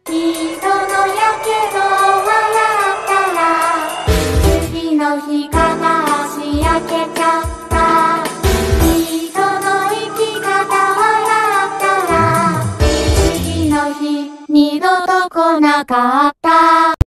人のやけど笑ったら次の日片足焼けちゃった人の生き方笑ったら次の日二度と来なかった